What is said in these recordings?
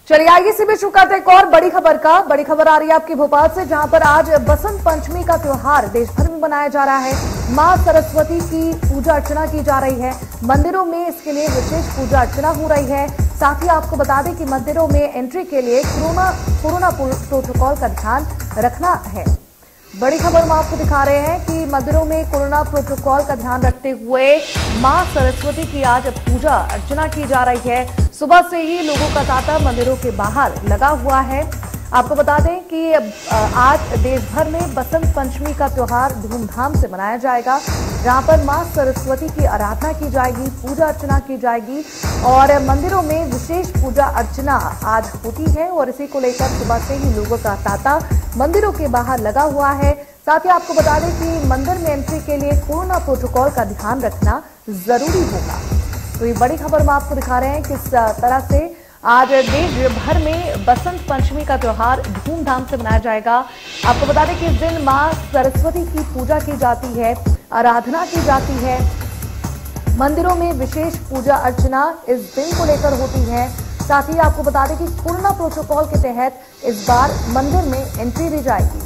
चलिए आइए इसी बीच करते एक और बड़ी खबर आ रही है आपकी भोपाल से, जहां पर आज बसंत पंचमी का त्योहार देश भर में मनाया जा रहा है। मां सरस्वती की पूजा अर्चना की जा रही है। मंदिरों में इसके लिए विशेष पूजा अर्चना हो रही है। साथ ही आपको बता दें कि मंदिरों में एंट्री के लिए कोरोना प्रोटोकॉल का ध्यान रखना है। बड़ी खबर हम आपको दिखा रहे हैं कि मंदिरों में कोरोना प्रोटोकॉल का ध्यान रखते हुए मां सरस्वती की आज पूजा अर्चना की जा रही है। सुबह से ही लोगों का तांता मंदिरों के बाहर लगा हुआ है। आपको बता दें कि आज देश भर में बसंत पंचमी का त्योहार धूमधाम से मनाया जाएगा, जहां पर मां सरस्वती की आराधना की जाएगी, पूजा अर्चना की जाएगी और मंदिरों में विशेष पूजा अर्चना आज होती है। और इसी को लेकर सुबह से ही लोगों का तांता मंदिरों के बाहर लगा हुआ है। साथ ही आपको बता दें कि मंदिर में एंट्री के लिए कोरोना प्रोटोकॉल का ध्यान रखना जरूरी होगा। तो ये बड़ी खबर हम आपको दिखा रहे हैं किस तरह से आज देश भर में बसंत पंचमी का त्योहार धूमधाम से मनाया जाएगा। आपको बता दें कि इस दिन मां सरस्वती की पूजा की जाती है, आराधना की जाती है। मंदिरों में विशेष पूजा अर्चना इस दिन को लेकर होती है। साथ ही आपको बता दें कि कोरोना प्रोटोकॉल के तहत इस बार मंदिर में एंट्री दी जाएगी।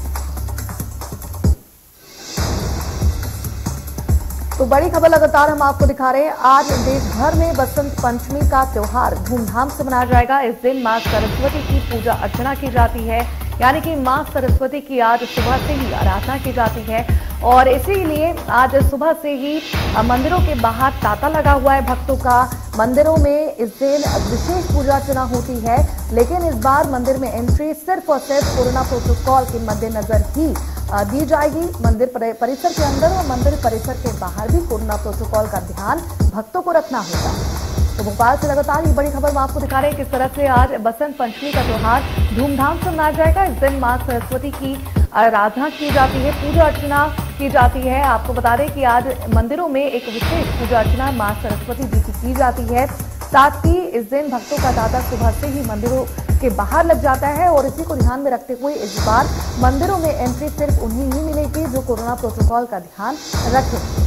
तो बड़ी खबर लगातार हम आपको दिखा रहे हैं। आज देश भर में बसंत पंचमी का त्योहार धूमधाम से मनाया जाएगा। इस दिन मां सरस्वती की पूजा अर्चना की जाती है, यानी कि मां सरस्वती की आज सुबह से ही आराधना की जाती है और इसीलिए आज सुबह से ही मंदिरों के बाहर तांता लगा हुआ है भक्तों का। मंदिरों में इस दिन विशेष पूजा अर्चना होती है, लेकिन इस बार मंदिर में एंट्री सिर्फ और सिर्फ कोरोना प्रोटोकॉल के मद्देनजर ही दी जाएगी। मंदिर परिसर के अंदर और मंदिर परिसर के बाहर भी कोरोना प्रोटोकॉल का ध्यान भक्तों को रखना होगा। तो भोपाल से लगातार ये बड़ी खबर हम आपको दिखा रहे हैं किस तरह से आज बसंत पंचमी का त्योहार धूमधाम से मनाया जाएगा। इस दिन मां सरस्वती की आराधना की जाती है, पूजा अर्चना की जाती है। आपको बता दें कि आज मंदिरों में एक विशेष पूजा अर्चना मां सरस्वती जी की जाती है। साथ ही इस दिन भक्तों का तांता सुबह से ही मंदिरों के बाहर लग जाता है और इसी को ध्यान में रखते हुए इस बार मंदिरों में एंट्री सिर्फ उन्हें ही मिलेगी जो कोरोना प्रोटोकॉल का ध्यान रखें।